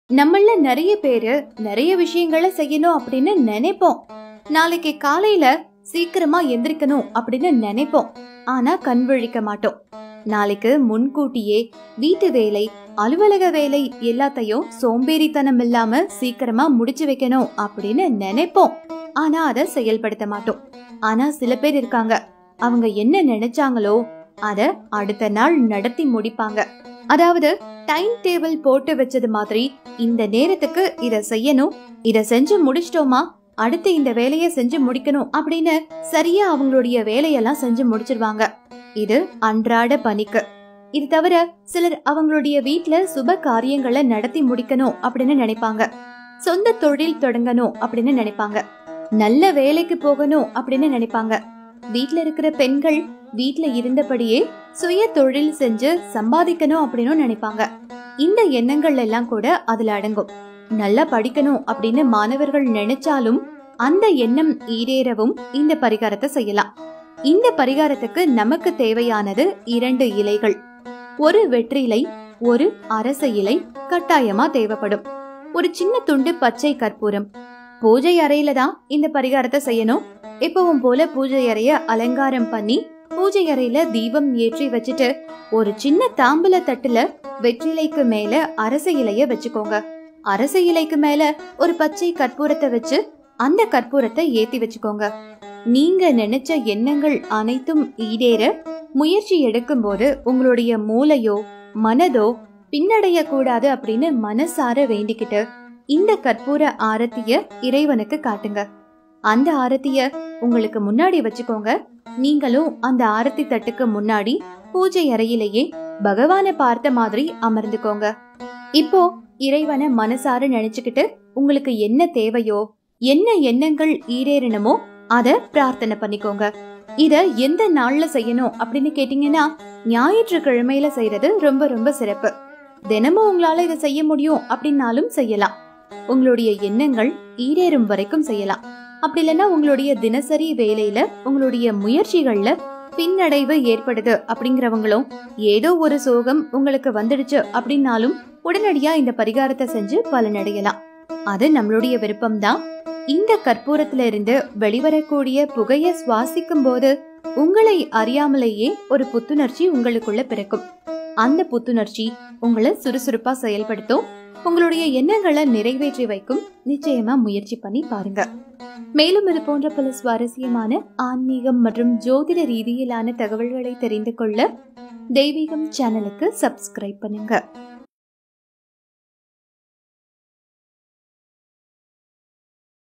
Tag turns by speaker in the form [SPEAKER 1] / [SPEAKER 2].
[SPEAKER 1] நம்மள நிறைய பேரு நிறைய விஷயங்களை செய்யணும் அப்படின்னு நினைப்போம். நாளைக்கு காலையில சீக்கிரமா எந்திரிக்கணும் அப்படின்னு நினைப்போம். ஆனா கண் விழிக்க மாட்டோம். நாளைக்கு முன்கூட்டியே வீட்டு வேலை, அலுவலக வேலை எல்லாத்தையும் சோம்பேறித்தனம் இல்லாம சீக்கிரமா முடிச்சு வைக்கணும் அப்படின்னு நினைப்போம். ஆனா அத செயல்படுத்த மாட்டோம். ஆனா சில பேர் இருக்காங்க, அவங்க என்ன நினைச்சாங்களோ அத அடுத்த நாள் நடத்தி முடிப்பாங்க. அதாவது டைம் டேபிள் போட்டு வச்சது மாதிரி இந்த நேரத்துக்கு இத செய்யணும், இத செஞ்சு முடிச்சிட்டோமா அடுத்து இந்த வேலையை செஞ்சு முடிக்கணும் அப்படின்னு சரியா அவங்களுடைய வேலையெல்லாம் செஞ்சு முடிச்சிருவாங்க. இது அன்றாட பணிக்கு. இது தவிர சிலர் அவங்களுடைய வீட்டுல சுப காரியங்களை நடத்தி முடிக்கணும் அப்படின்னு நினைப்பாங்க. சொந்த தொழில் தொடங்கணும் அப்படின்னு நினைப்பாங்க. நல்ல வேலைக்கு போகணும் அப்படின்னு நினைப்பாங்க. வீட்டுல இருக்கிற பெண்கள் வீட்டுல இருந்தபடியே சுய தொழில் செஞ்சு சம்பாதிக்கணும் அப்படின்னு நினைப்பாங்க. இந்த எண்ணங்கள் எல்லாம் கூட அதுல அடங்கும். நல்லா படிக்கணும் அப்படின்னு மாணவர்கள் நினைச்சாலும் அந்த எண்ணம் ஈடேறவும் இந்த பரிகாரத்தை செய்யலாம். இந்த பரிகாரத்துக்கு நமக்கு தேவையானது 2 இலைகள், ஒரு வெற்றிலை, ஒரு அரச இலை கட்டாயமா தேவைப்படும். ஒரு சின்ன துண்டு பச்சை கற்பூரம். பூஜை அறையில தான் இந்த பரிகாரத்தை செய்யணும். எப்பவும் போல பூஜை அறைய அலங்காரம் பண்ணி பூஜை அறையில தீபம் ஏற்றி வச்சுட்டு ஒரு சின்ன தாம்பூல தட்டுல வெற்றிலைக்கு மேல அரச இலைய வச்சுக்கோங்க. அரச இலைக்கு மேல ஒரு பச்சை கற்பூரத்தை வச்சு அந்த கற்பூரத்தை ஏத்தி வச்சுக்கோங்க. நீங்க நினைச்ச எண்ணங்கள் அனைத்தும் ஈடேற முயற்சி எடுக்கும் போது உங்களுடைய மூளையோ மனதோ பின்னடைய கூடாது அப்படின்னு மனசார வேண்டிக்கிட்டு இந்த கற்பூர ஆரத்திய இறைவனுக்கு காட்டுங்க. அந்த ஆரத்திய உங்களுக்கு முன்னாடி வச்சுக்கோங்க. நீங்களும் அந்த ஆரத்தி தட்டுக்கு முன்னாடி பூஜை அறையிலேயே பகவானை பார்த்த மாதிரி அமர்ந்துக்கோங்க. இப்போ இறைவனை மனசார நினைச்சுக்கிட்டு உங்களுக்கு என்ன தேவையோ, என்ன எண்ணங்கள் ஈடேறணுமோ அத பிரார்த்தனை பண்ணிக்கோங்க. இத எந்த நாள்ல செய்யணும் அப்படின்னு கேட்டீங்கன்னா, ஞாயிற்றுக்கிழமையில செய்யறது ரொம்ப ரொம்ப சிறப்பு. தினமும் உங்களால இதை செய்ய முடியும் அப்படின்னாலும் செய்யலாம். உங்களுடைய எண்ணங்கள் ஈடேறும் வரைக்கும் செய்யலாம். அப்படி இல்லைன்னா உங்களுடைய தினசரி வேலையில உங்களுடைய முயற்சிகள்ல பின்னடைவு ஏற்படுது அப்படிங்கிறவங்களும், ஏதோ ஒரு சோகம் உங்களுக்கு வந்துடுச்சு அப்படின்னாலும் உடனடியா இந்த பரிகாரத்தை செஞ்சு பலனடையலாம். அது நம்மளுடைய விருப்பம்தான். இந்த கற்பூரத்துல இருந்து வெளிவரக்கூடிய புகையை சுவாசிக்கும் போது உங்களை அறியாமலேயே ஒரு புத்துணர்ச்சி உங்களுக்குள்ள பிறக்கும். அந்த புத்துணர்ச்சி உங்களை சுறுசுறுப்பா செயல்படுத்தும். உங்களுடைய எண்ணங்களை நிறைவேற்றி வைக்கும். நிச்சயமா முயற்சி பண்ணி பாருங்க. மேலும் இது போன்ற பல சுவாரஸ்யமான ஆன்மீகம் மற்றும் ஜோதிட ரீதியிலான தகவல்களை தெரிந்து கொள்ள தெய்வீகம் சேனலுக்கு சப்ஸ்கிரைப் பண்ணுங்க.